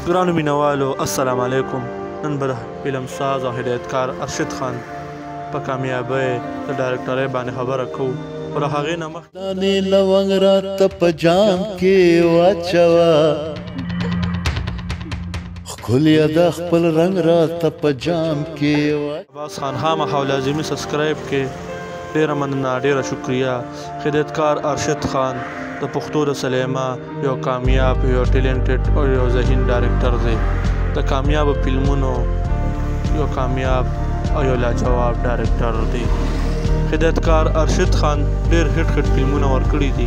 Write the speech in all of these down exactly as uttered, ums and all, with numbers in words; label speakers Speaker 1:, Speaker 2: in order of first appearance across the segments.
Speaker 1: ګرانو مینوالو السلام علیکم. نن به د فلم ساز او هدایتکار ارشد خان په کامیابۍ د ډایرکټرۍ باندې خبره کوو، خو له هغې نه مخکې
Speaker 2: دانې لونګ راته په جام کې واچوه، ښکلیه دا خپل رنګ راته په جام کې
Speaker 1: عباس خان خامخا او لازمي سبسکرایب کې. ډېره مننه، ډېره شکریه. هدایتکار ارشد خان د پښتو د سلیما یو کامیاب، یو ټیلنټډ او یو ذهین ډایرکټر دی. د کامیابو فلمونو یو کامیاب او یو لاجواب ډایرکټر دی. هدایتکار ارشد خان ډېر هټ هټ فلمونه ورکړي دي،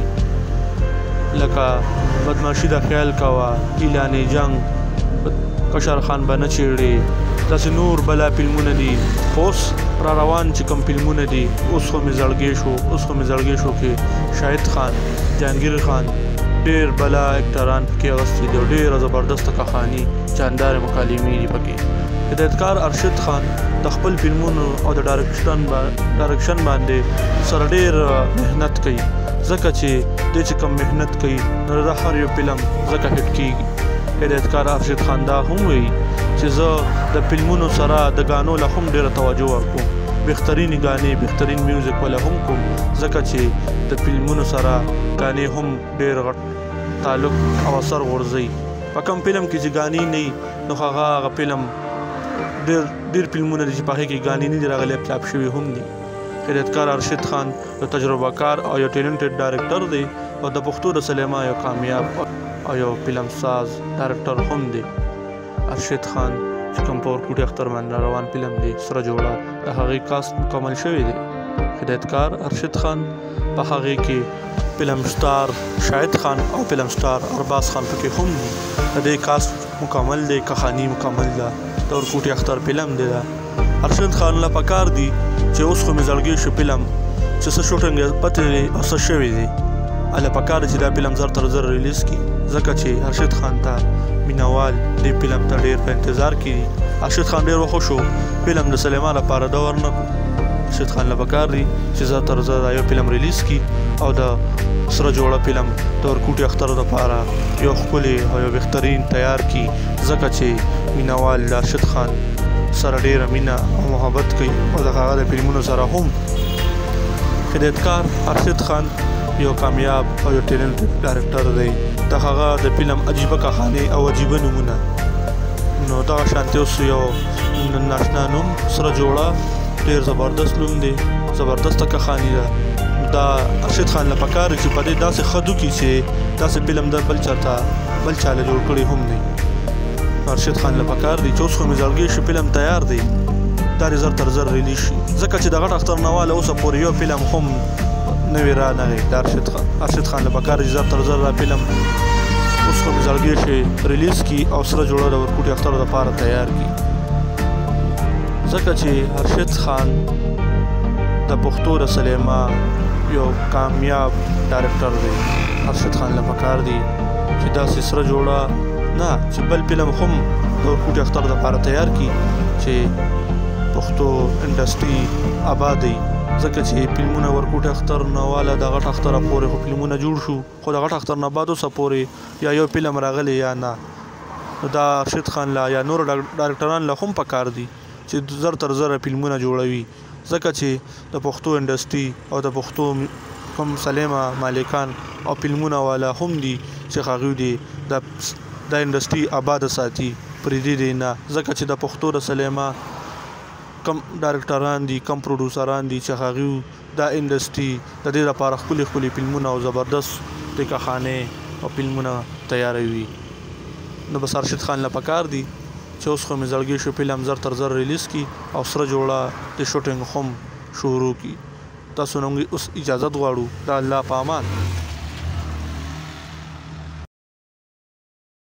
Speaker 1: لکه بدماشي د خیال کوه، اعلان جنگ، کشر خان به نه چیړې، داسې نور بلا فلمونه دي. خو اوس را روان چې کوم فلمونه دي، اوس خو مې زړګی شو اوس خو مې زړګی شو کې شاهد خان، جهانګیر خان ډېر بلا اکټران پکې اغوستي دي او ډېره زبردسته کهاني جاندارې مکالمې دي پکې. هدایتکار ارشد خان د خپل فلمونو او د ډایرکشن ډایرکشن باندې سره ډېر محنت کوي، ځکه چې دی چې کوم محنت کوي نو د هر یو فلم ځکه هټ کېږي. هدایتکار ارشد خان دا هم وایي چې زه د فلمونو سره د غانو له هم ډېره توجه ورکوم، بهترینې غانې، بهترین میوزیک ولا هم کوم، ځکه چې د فلمونو سره غانې هم ډېر غټ تعلق او اثر غورځوي. په کوم فلم کې چې غانې نه وي نو هغه هغه فلم ډېر ډېر فلمونه دي چې په هغې کې غانې نه دي راغلي، چاپ شوي هم دي. هدایتکار ارشد خان یو تجربه کار او یو ټیلنټډ ډایرکټر دی او د پښتو د سلیما یو کامیاب او یو فلم ساز ډایرکټر هم دی. ارشد خان چې کوم په ورکوټي اختر باندې روان فلم دی سره جوړه، د هغې کاست مکمل شوی دی. هدایتکار ارشد خان په هغې کې فلم سټار شاهد خان او فلم سټار ارباز خان پکې هم دي. د دې کاست مکمل دی، کهاني مکمل ده، د ورکوټي اختر فلم دی. ده ارشد خان له پکار دی چې اوس خو مې زړګی شو فلم چې څه شوټنګ یې پته دی او څه شوی دی، هله پکار دی چې دا فلم زر تر زر ریلیز کړي، ځکه چې ارشد خان ته مینوال دې فلم ته ډېر په انتظار کې دي. ارشد خان ډېر وخوښ شو فلم د سلیما لپاره ده ورنه ارشد خان له پکار دی چې زر تر زر دا یو فلم ریلیز کړي او د سره جوړه فلم د ورکوټي اختر لپاره یو ښکلی او یو بهترین تیار کړي، ځکه چې مینوال د ارشد خان سره ډېره مینه او محبت کوي او د هغه د فلمونو سره هم. هدایتکار ارشد خان یو کامیاب او یو ټیلنټډ ډایرکټر دی. د هغه د فلم عجیبه کهاني او عجیبه نومونه، نو دغه شانتې اوس یو ناشنا نوم سره جوړه ډېر زبردست نوم دی، زبردسته کهاني ده. دا ارشد خان له پکار چې په دې داسې ښه دوکي چې داسې فلم د بل چاته بل چا له جوړ کړی هم دی. ارشد خان له پکار دی چې اوس خو مې زړګی شو فلم تیار دی، دا دې زر تر زر ریلیز شي، ځکه چې د غټ اختر نه واله اوسه پورې یو فلم هم نوی را نغی. د ارشد خان ارشد خان له پکار دی زر تر زر دا فلم اوس خو مې زړګی شي ریلیز کړي او سره جوړه د ورکوټي اختر لپاره تیار کړي، ځکه چې ارشد خان د پښتو د سلیما یو کامیاب ډایرکټر دی. ارشد خان له پکار دی چې داسې سره جوړه نه چې بل فلم هم د ورکوټي اختر لپاره تیار کړي چې پښتو انډسټري آباد وي، ځکه چې فلمونه ورکوټي اختر نه واله د غټ اختره پورې خو فلمونه جوړ شو، خو د غټ اختر نه بعد اوسه پورې یا یو فلم راغلی یا نه. دا ارشد خان لا یا نور ډایرکټران له هم پکار دي چې زر تر زره فلمونه جوړوي، ځکه چې د پښتو انډسټري او د پښتو کوم سلیما مالکان او فلمونه والا هم دي چې هغوی دي د دا انډسټري آباده ساتي، پرېږدي دې نه، ځکه چې د پښتو د سلیما کم ډایرکټران دي، کم پروډوسران دي چې هغوی دا انډسټري د دې لپاره ښکلي ښکلي فلمونه او زبردست د کهانۍ او فلمونه تیاروي. نو بس ارشد خان له پکار دی چې اوس خو مې زړګی شو فلم زر تر زر ریلیز کړي او سره جوړه د شوټنګ هم شروع کړي. تاسو نه اوس اجازت غواړو. د الله په امان.